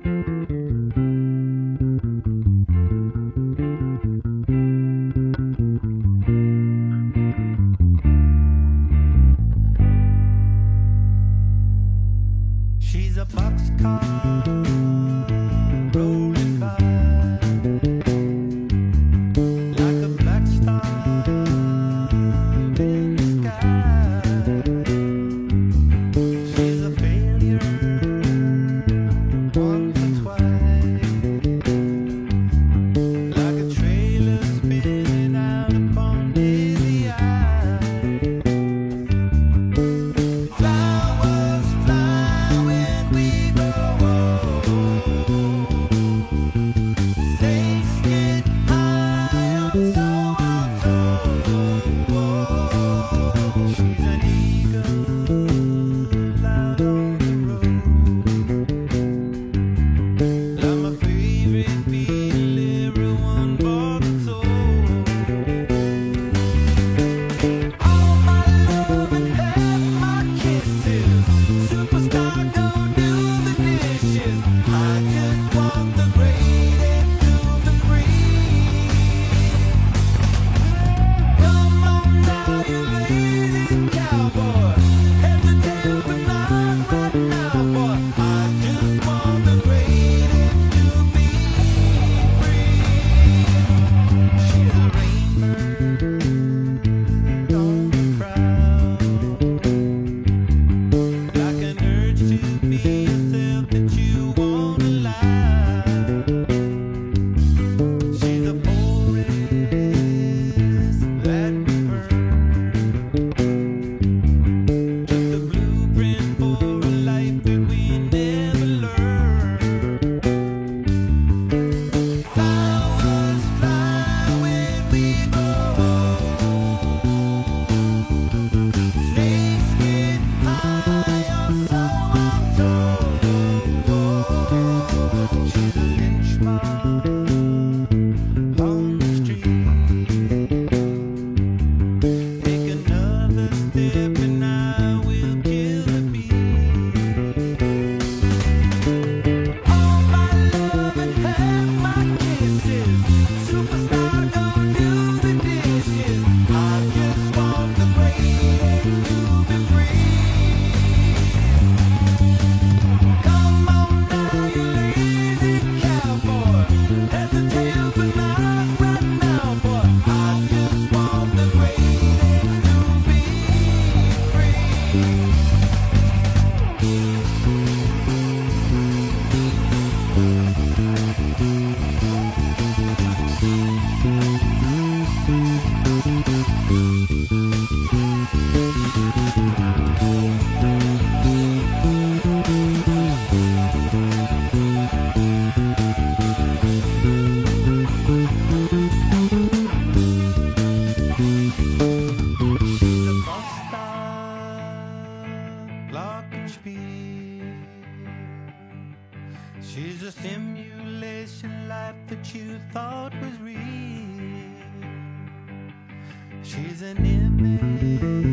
She's a boxcar rolling by like a black star in the sky. She's a failure once or twice, like a trailer spinning out upon dizzy eyes. Flowers fly when we grow old. Snakes get high, so I'm told. She's an eagle out on the road. Like my favorite Beatle, everyone bought and sold. All my love and half my kisses. Superstar, don't do the dishes. I just want the greatest to be free. Come on now, you lazy cowboy. Head to tail, but not right now, boy. I just want the greatest to be free. She's a rainbird on the crowd, like an urge to be yourself that you won't allow. She's a forest that we burn, just a blueprint for a life that we never learned. Flowers fly when we grow old. Snakes get high, so I'm told. She's a lynch mob on the street. Take another step and I will kill the beat. All my love and half my kisses. Superstar, don't do the dishes. I just want the greatest to be free. Come on now, you lazy cowboy. Head to tail, but not right now, boy. I just want the greatest to be free. She's a Mustang, Glockenspiel. She's a simulation life that you thought was real. She's an image